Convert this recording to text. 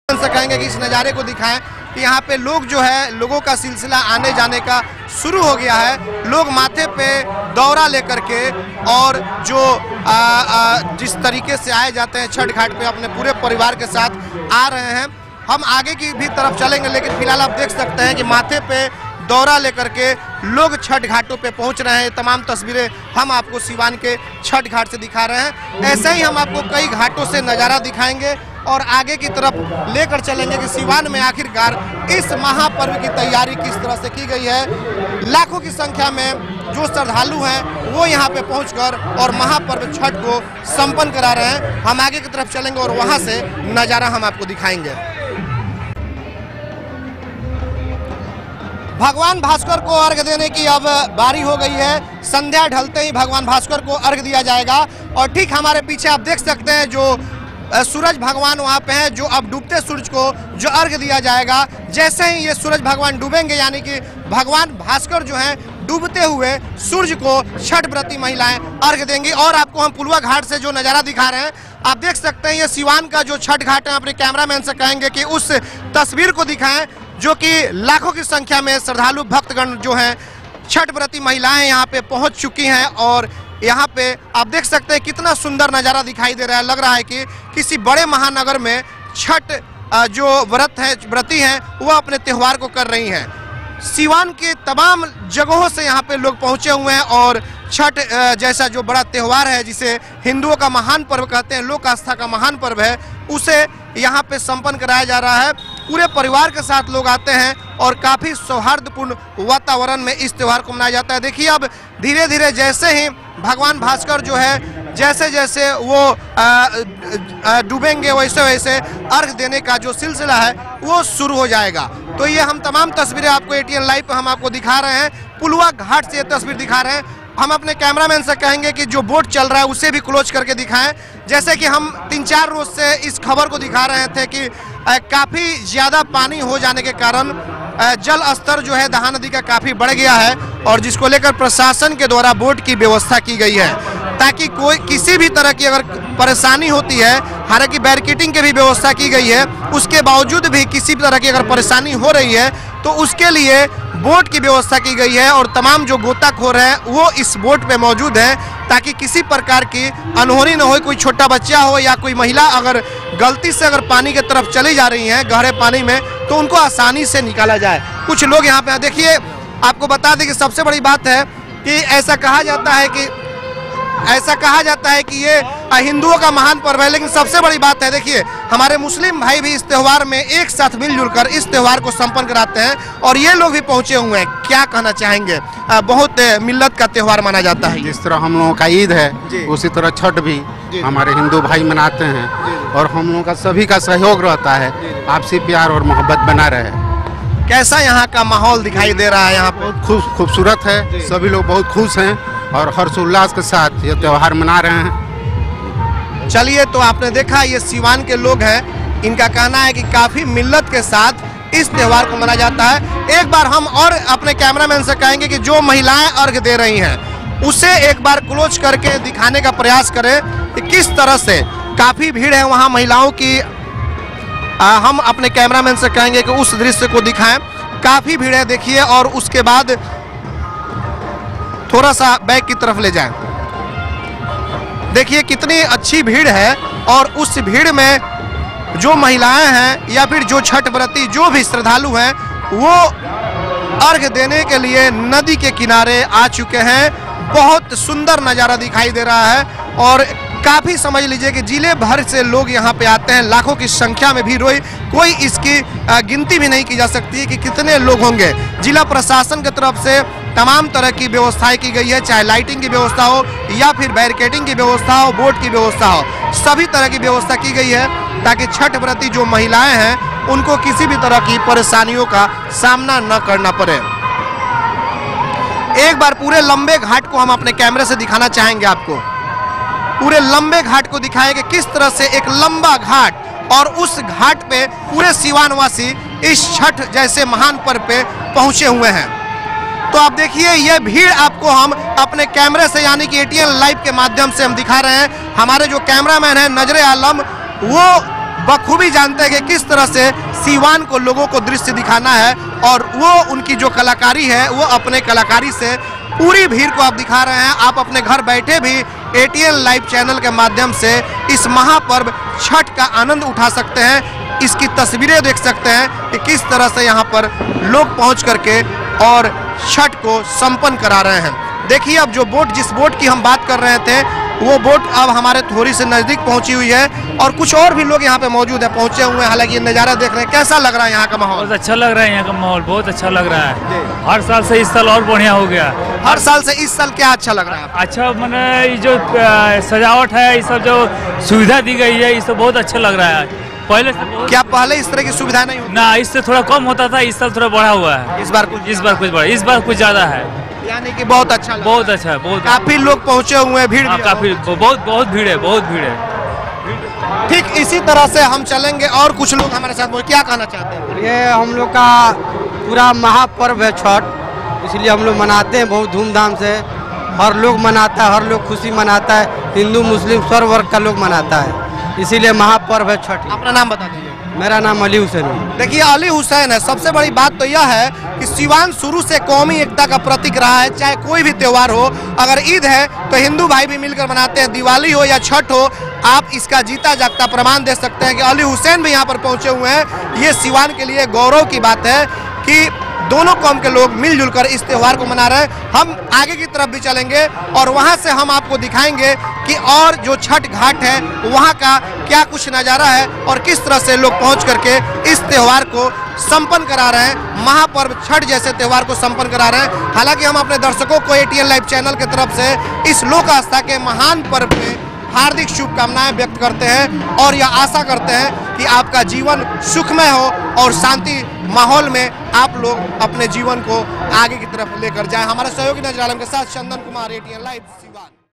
से कहेंगे कि इस नज़ारे को दिखाएं कि यहाँ पे लोग जो है, लोगों का सिलसिला आने जाने का शुरू हो गया है। लोग माथे पे दौरा लेकर के और जो जिस तरीके से आए जाते हैं छठ घाट पे अपने पूरे परिवार के साथ आ रहे हैं। हम आगे की भी तरफ चलेंगे, लेकिन फिलहाल आप देख सकते हैं कि माथे पे दौरा लेकर के लोग छठ घाटों पे पहुंच रहे हैं। तमाम तस्वीरें हम आपको सिवान के छठ घाट से दिखा रहे हैं। ऐसे ही हम आपको कई घाटों से नज़ारा दिखाएंगे और आगे की तरफ लेकर चलेंगे कि सिवान में आखिरकार इस महापर्व की तैयारी किस तरह से की गई है। लाखों की संख्या में जो श्रद्धालु हैं वो यहाँ पे पहुंचकर और महापर्व छठ को संपन्न करा रहे हैं। हम आगे की तरफ चलेंगे और वहाँ से नज़ारा हम आपको दिखाएंगे। भगवान भास्कर को अर्घ देने की अब बारी हो गई है। संध्या ढलते ही भगवान भास्कर को अर्घ दिया जाएगा और ठीक हमारे पीछे आप देख सकते हैं जो सूरज भगवान वहाँ पे हैं, जो अब डूबते सूरज को जो अर्घ दिया जाएगा। जैसे ही ये सूरज भगवान डूबेंगे, यानी कि भगवान भास्कर जो हैं डूबते हुए सूरज को छठ व्रती महिलाएं अर्घ देंगी। और आपको हम पुलवा घाट से जो नज़ारा दिखा रहे हैं, आप देख सकते हैं ये सिवान का जो छठ घाट है। अपने कैमरामैन से कहेंगे कि उस तस्वीर को दिखाएं जो कि लाखों की संख्या में श्रद्धालु भक्तगण जो हैं, छठ व्रती महिलाएं यहाँ पे पहुँच चुकी हैं। और यहाँ पे आप देख सकते हैं कितना सुंदर नज़ारा दिखाई दे रहा है। लग रहा है कि किसी बड़े महानगर में छठ जो व्रती हैं वो अपने त्यौहार को कर रही हैं। सिवान के तमाम जगहों से यहाँ पे लोग पहुँचे हुए हैं और छठ जैसा जो बड़ा त्यौहार है, जिसे हिंदुओं का महान पर्व कहते हैं, लोक आस्था का महान पर्व है, उसे यहाँ पे संपन्न कराया जा रहा है। पूरे परिवार के साथ लोग आते हैं और काफ़ी सौहार्दपूर्ण वातावरण में इस त्यौहार को मनाया जाता है। देखिए अब धीरे धीरे जैसे ही भगवान भास्कर जो है जैसे जैसे वो डूबेंगे वैसे वैसे अर्घ देने का जो सिलसिला है वो शुरू हो जाएगा। तो ये हम तमाम तस्वीरें आपको ATN लाइव पे हम आपको दिखा रहे हैं। पुलवा घाट से ये तस्वीर दिखा रहे हैं। हम अपने कैमरामैन से कहेंगे कि जो बोट चल रहा है उसे भी क्लोज करके दिखाएं। जैसे कि हम 3-4 रोज से इस खबर को दिखा रहे थे कि काफ़ी ज़्यादा पानी हो जाने के कारण जल स्तर जो है दहा नदी का काफ़ी बढ़ गया है और जिसको लेकर प्रशासन के द्वारा बोट की व्यवस्था की गई है ताकि कोई किसी भी तरह की अगर परेशानी होती है, हालांकि बैरिकेडिंग की भी व्यवस्था की गई है, उसके बावजूद भी किसी भी तरह की अगर परेशानी हो रही है तो उसके लिए बोट की व्यवस्था की गई है और तमाम जो गोताखोर हैं वो इस बोट पे मौजूद हैं ताकि किसी प्रकार की अनहोनी न हो। कोई छोटा बच्चा हो या कोई महिला अगर गलती से अगर पानी की तरफ चली जा रही हैं गहरे पानी में तो उनको आसानी से निकाला जाए। कुछ लोग यहाँ पे देखिए, आपको बता दें कि सबसे बड़ी बात है कि ऐसा कहा जाता है कि ये हिंदुओं का महान पर्व है, लेकिन सबसे बड़ी बात है देखिए हमारे मुस्लिम भाई भी इस त्यौहार में एक साथ मिलजुल कर इस त्यौहार को संपन्न कराते हैं और ये लोग भी पहुंचे हुए हैं। क्या कहना चाहेंगे? बहुत मिल्लत का त्यौहार माना जाता है। जिस तरह हम लोगों का ईद है उसी तरह छठ भी हमारे हिंदू भाई मनाते हैं और हम लोगों का सभी का सहयोग रहता है, आपसी प्यार और मोहब्बत बना रहे। कैसा यहाँ का माहौल दिखाई दे रहा है? यहाँ पे खूबसूरत है, सभी लोग बहुत खुश हैं और हर्षोल्लास के साथ ये त्यौहार मना रहे हैं। चलिए, तो आपने देखा ये सिवान के लोग हैं, इनका कहना है कि काफ़ी मिल्लत के साथ इस त्यौहार को मनाया जाता है। एक बार हम और अपने कैमरामैन से कहेंगे कि जो महिलाएं अर्घ दे रही हैं उसे एक बार क्लोज करके दिखाने का प्रयास करें कि किस तरह से काफ़ी भीड़ है वहाँ महिलाओं की। हम अपने कैमरामैन से कहेंगे कि उस दृश्य को दिखाएं, काफ़ी भीड़ है देखिए, और उसके बाद थोड़ा सा बैक की तरफ ले जाएं। देखिए कितनी अच्छी भीड़ है और उस भीड़ में जो महिलाएं हैं या फिर जो छठ व्रती जो भी श्रद्धालु हैं वो अर्घ देने के लिए नदी के किनारे आ चुके हैं। बहुत सुंदर नज़ारा दिखाई दे रहा है और काफ़ी समझ लीजिए कि जिले भर से लोग यहाँ पे आते हैं, लाखों की संख्या में भीड़ हुई, कोई इसकी गिनती भी नहीं की जा सकती कि कितने लोग होंगे। जिला प्रशासन की तरफ से तमाम तरह की व्यवस्थाएं की गई है, चाहे लाइटिंग की व्यवस्था हो या फिर बैरिकेडिंग की व्यवस्था हो, बोट की व्यवस्था हो, सभी तरह की व्यवस्था की गई है ताकि छठ व्रती जो महिलाएं हैं उनको किसी भी तरह की परेशानियों का सामना न करना पड़े। एक बार पूरे लंबे घाट को हम अपने कैमरे से दिखाना चाहेंगे आपको। पूरे लंबे घाट को दिखाएंगे किस तरह से एक लंबा घाट और उस घाट पे पूरे सिवानवासी इस छठ जैसे महान पर्व पे पहुंचे हुए हैं। तो आप देखिए ये भीड़ आपको हम अपने कैमरे से यानी कि ATN लाइव के माध्यम से हम दिखा रहे हैं। हमारे जो कैमरामैन हैं नजरे आलम वो बखूबी जानते हैं कि किस तरह से सीवान को लोगों को दृश्य दिखाना है, और वो उनकी जो कलाकारी है वो अपने कलाकारी से पूरी भीड़ को आप दिखा रहे हैं। आप अपने घर बैठे भी ATN लाइव चैनल के माध्यम से इस महापर्व छठ का आनंद उठा सकते हैं। इसकी तस्वीरें देख सकते हैं कि किस तरह से यहाँ पर लोग पहुँच करके और छठ को संपन्न करा रहे हैं। देखिए अब जो बोट, जिस बोट की हम बात कर रहे थे, वो बोट अब हमारे थोड़ी से नज़दीक पहुंची हुई है, और कुछ और भी लोग यहाँ पे मौजूद है, पहुंचे हुए हैं। हालांकि ये नज़ारा देख रहे हैं, कैसा लग रहा है यहाँ का माहौल? बहुत अच्छा लग रहा है, यहाँ का माहौल बहुत अच्छा लग रहा है। हर साल से इस साल और बढ़िया हो गया। हर साल से इस साल क्या अच्छा लग रहा है? अच्छा मैंने ये जो सजावट है, ये सब जो सुविधा दी गई है, ये सब बहुत अच्छा लग रहा है। पहले से क्या पहले इस तरह की सुविधा नहीं होती? ना, इससे थोड़ा कम होता था, इस साल थोड़ा बढ़ा हुआ है। इस बार कुछ ज्यादा है, यानी कि बहुत अच्छा लग बहुत अच्छा है। बहुत काफी लोग पहुंचे हुए हैं, भीड़ भी काफी बहुत भीड़ है, बहुत भीड़ है। ठीक इसी तरह से हम चलेंगे और कुछ लोग हमारे साथ। क्या कहना चाहते हैं? ये हम लोग का पूरा महापर्व है छठ, इसलिए हम लोग मनाते हैं बहुत धूमधाम से। हर लोग मनाता है, हर लोग खुशी मनाता है, हिंदू मुस्लिम सर्व वर्ग का लोग मनाता है, इसीलिए महापर्व है छठ। अपना नाम बता दीजिए। मेरा नाम अली हुसैन है। देखिए अली हुसैन है। सबसे बड़ी बात तो यह है कि सीवान शुरू से कौमी एकता का प्रतीक रहा है। चाहे कोई भी त्योहार हो, अगर ईद है तो हिंदू भाई भी मिलकर मनाते हैं, दिवाली हो या छठ हो, आप इसका जीता जागता प्रमाण दे सकते हैं कि अली हुसैन भी यहाँ पर पहुँचे हुए हैं। ये सीवान के लिए गौरव की बात है कि दोनों कौम के लोग मिलजुल कर इस त्यौहार को मना रहे हैं। हम आगे की तरफ भी चलेंगे और वहाँ से हम आपको दिखाएंगे कि और जो छठ घाट है वहाँ का क्या कुछ नज़ारा है और किस तरह से लोग पहुँच करके इस त्यौहार को संपन्न करा रहे हैं, महापर्व छठ जैसे त्यौहार को संपन्न करा रहे हैं। हालांकि हम अपने दर्शकों को ATN लाइव चैनल की तरफ से इस लोक आस्था के महान पर्व में हार्दिक शुभकामनाएं व्यक्त करते हैं और यह आशा करते हैं कि आपका जीवन सुखमय हो और शांति माहौल में आप लोग अपने जीवन को आगे की तरफ लेकर जाएं। हमारे सहयोगी नजर आलम के साथ चंदन कुमार, ATN लाइव सीवान।